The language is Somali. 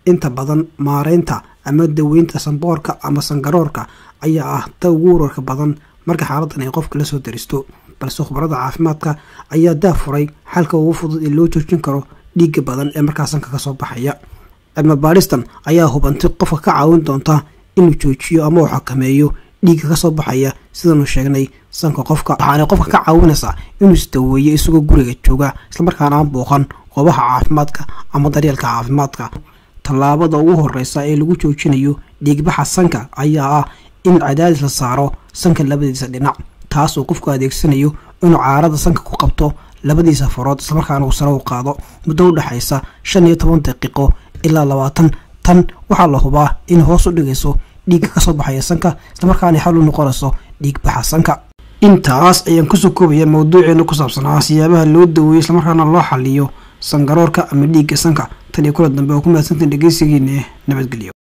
inta badan maareynta ama daweynta sanboorka ama sangaroorka ayaa ah ta ugu wararka badan marka xaaladdan ay qofka la soo daristo balse khubarada caafimaadka ayaa daafuray xalka ugu fudud ee loo joojin karo dhiigga badan ee markaas sanka ka soo baxaya. cilmi baaristan ayaa hubantay qofka ka caawin doonta inuu joojiyo ama uu xakameeyo dhiigga ka soo baxaya sidanu sheegnay sanka qofka, waxaana qofka ka caawinaysaa inuu isdaweeyo isagoo guriga jooga isla markaana aan booqan goobaha caafimaadka ama daryeelka caafimaadka. tallaabada ugu horeysa ee lagu joojinayo dhiigbaxa sanka ayaa ah in cadaadis la saaro sanka labadiisa dhinac, taas oo qofku adeegsanayo inuu caarada sanka ku qabto labadiisa farood isla markaana uu sare u qaado muddo u dhaxaysa 15 daqiiqo ilaa 20. tan waxaa la hubaa in hoos u dhigayso dhiigga ka soo baxaya sanka isla markaana xal u noqonayso dhiigbaxa sanka. intaas ayaan kusoo koobaya mawduuceena ku saabsanaa siyaabaha loo daweeyo isla markaana loo xaliyo sangaroorka ama dhiigga sanka. tan iyo kula dambe oo ku mahadsantiin dhegeysigiina. nabadgelyo.